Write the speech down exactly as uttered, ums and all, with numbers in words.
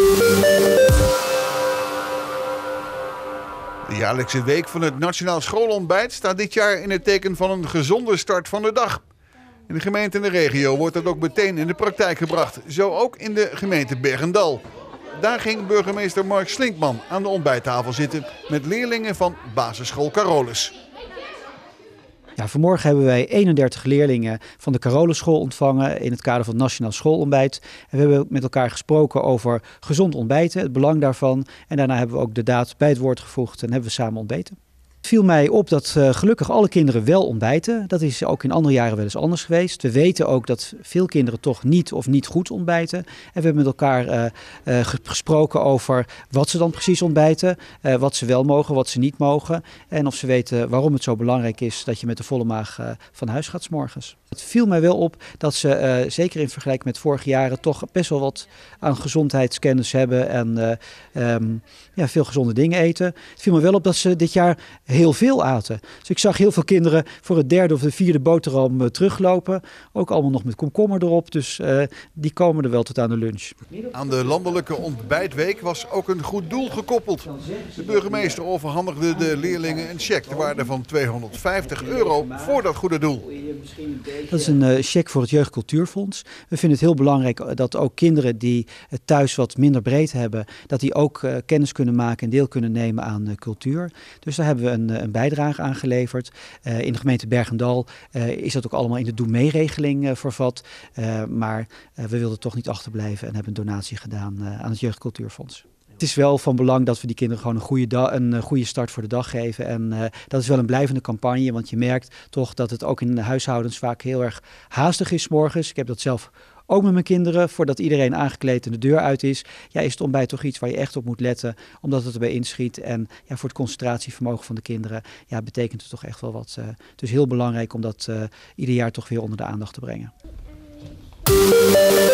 De jaarlijkse week van het Nationaal Schoolontbijt staat dit jaar in het teken van een gezonde start van de dag. In de gemeente en de regio wordt dat ook meteen in de praktijk gebracht. Zo ook in de gemeente Bergendal. Daar ging burgemeester Mark Slinkman aan de ontbijttafel zitten met leerlingen van basisschool Carolus. Ja, vanmorgen hebben wij eenendertig leerlingen van de Carolusschool ontvangen in het kader van het Nationaal Schoolontbijt. En we hebben met elkaar gesproken over gezond ontbijten, het belang daarvan. En daarna hebben we ook de daad bij het woord gevoegd en hebben we samen ontbeten. Het viel mij op dat uh, gelukkig alle kinderen wel ontbijten. Dat is ook in andere jaren wel eens anders geweest. We weten ook dat veel kinderen toch niet of niet goed ontbijten. En we hebben met elkaar uh, uh, gesproken over wat ze dan precies ontbijten. Uh, wat ze wel mogen, wat ze niet mogen. En of ze weten waarom het zo belangrijk is dat je met een volle maag uh, van huis gaat 's morgens. Het viel mij wel op dat ze, uh, zeker in vergelijking met vorige jaren, toch best wel wat aan gezondheidskennis hebben. En uh, um, ja, veel gezonde dingen eten. Het viel me wel op dat ze dit jaar heel veel aten. Dus ik zag heel veel kinderen voor het derde of de vierde boterham uh, teruglopen. Ook allemaal nog met komkommer erop. Dus uh, die komen er wel tot aan de lunch. Aan de landelijke ontbijtweek was ook een goed doel gekoppeld. De burgemeester overhandigde de leerlingen een cheque ter waarde van tweehonderdvijftig euro voor dat goede doel. Dat is een uh, cheque voor het Jeugdcultuurfonds. We vinden het heel belangrijk dat ook kinderen die het thuis wat minder breed hebben, dat die ook uh, kennis kunnen maken en deel kunnen nemen aan uh, cultuur. Dus daar hebben we een, een bijdrage aan geleverd. Uh, in de gemeente Bergendal uh, is dat ook allemaal in de Doe Mee-regeling uh, vervat. Uh, maar uh, we wilden toch niet achterblijven en hebben een donatie gedaan uh, aan het Jeugdcultuurfonds. Het is wel van belang dat we die kinderen gewoon een goede, da- een goede start voor de dag geven. En uh, dat is wel een blijvende campagne, want je merkt toch dat het ook in de huishoudens vaak heel erg haastig is 's morgens. Ik heb dat zelf ook met mijn kinderen, voordat iedereen aangekleed en de deur uit is. Ja, is het ontbijt toch iets waar je echt op moet letten, omdat het erbij inschiet. En ja, voor het concentratievermogen van de kinderen ja, betekent het toch echt wel wat. Uh, het is heel belangrijk om dat uh, ieder jaar toch weer onder de aandacht te brengen.